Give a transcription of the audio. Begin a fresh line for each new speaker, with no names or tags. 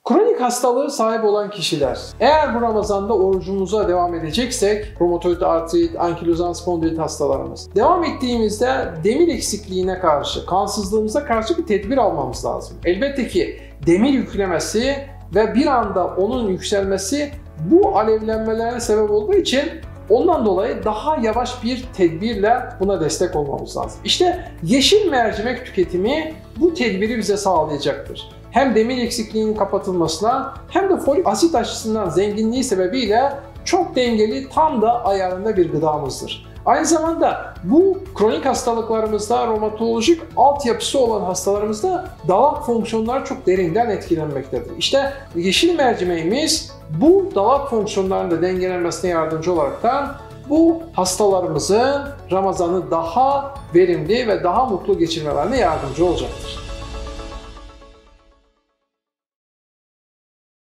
Kronik hastalığı sahip olan kişiler, eğer bu Ramazan'da orucumuza devam edeceksek, romatoid artrit, ankilozan spondilit hastalarımız, devam ettiğimizde demir eksikliğine karşı, kansızlığımıza karşı bir tedbir almamız lazım. Elbette ki demir yüklemesi ve bir anda onun yükselmesi bu alevlenmelere sebep olduğu için ondan dolayı daha yavaş bir tedbirle buna destek olmamız lazım. İşte yeşil mercimek tüketimi bu tedbiri bize sağlayacaktır. Hem demir eksikliğinin kapatılmasına hem de folik asit açısından zenginliği sebebiyle çok dengeli, tam da ayarında bir gıdamızdır. Aynı zamanda bu kronik hastalıklarımızda, romatolojik altyapısı olan hastalarımızda dalak fonksiyonları çok derinden etkilenmektedir. İşte yeşil mercimeğimiz bu dalak fonksiyonlarının da dengelenmesine yardımcı olaraktan bu hastalarımızın Ramazan'ı daha verimli ve daha mutlu geçirmelerine yardımcı olacaktır.